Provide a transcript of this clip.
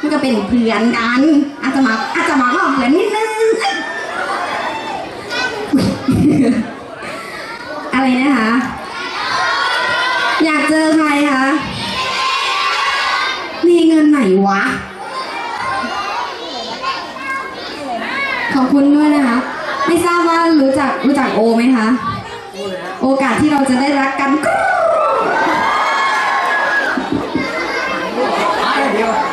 มันก็เป็นเพื่อนกันอาจจะมาว่าเพื่อนนิดนึงอะไรนะคะอยากเจอใครคะมีเงินไหนวะขอบคุณด้วยนะคะไม่ทราบว่ารู้จักโอไหมคะโอกาสที่เราจะได้รักกันก็